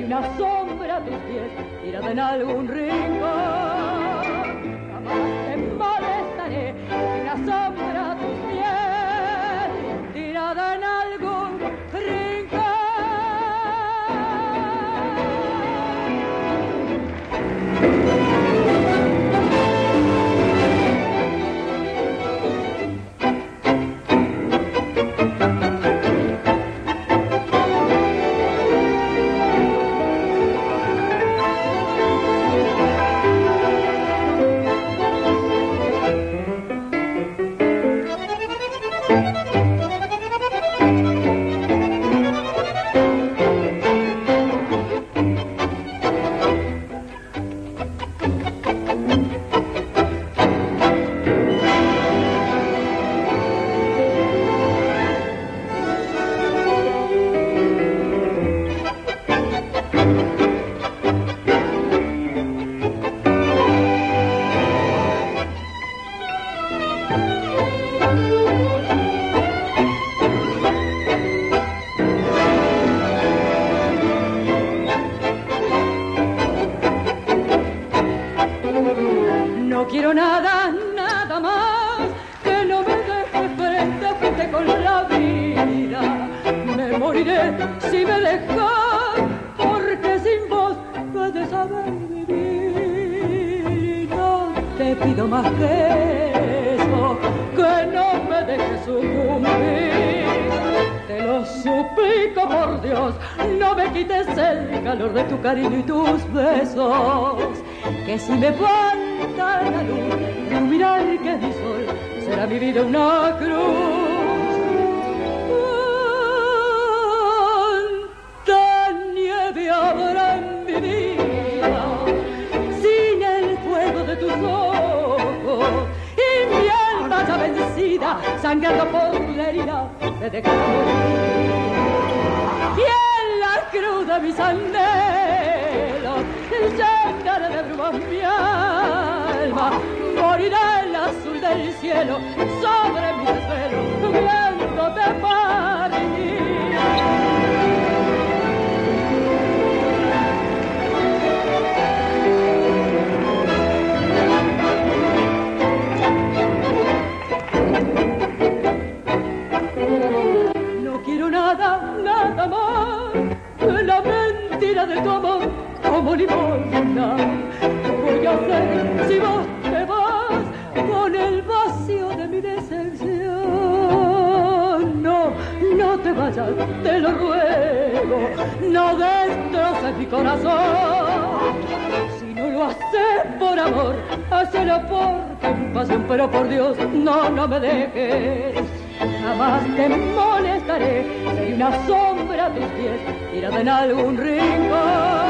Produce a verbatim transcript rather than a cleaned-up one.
una sombra a tus pies, tirada en algún rincón. Jamás te molestaré, seré una sombra a tus pies, tirada en algún rincón. Si me dejas, porque sin vos puedes saber vivir. No te pido más que eso, que no me dejes sucumbir. Te lo suplico por Dios, no me quites el calor de tu cariño y tus besos. Que si me falta la luz de un mirar que es mi sol, será mi vida una cruz. Habrá en mi vida sin el fuego de tus ojos y mi alma ya vencida, sangrando por la herida de dejar morir. Y en la cruz de mis anhelos llenaré de brumas mi alma, morirá el azul del cielo sobre mi desvelo, viéndote partir. Nada más que la mentira de tu amor como limosna. Voy a hacer si vos te vas con el vacío de mi decepción. No, no te vayas, te lo ruego, no destroces mi corazón. Si no lo haces por amor, hazlo por compasión, pero por Dios, no, no me dejes. Jamás te molestaré, seré una sombra a tus pies, tirada en algún rincón.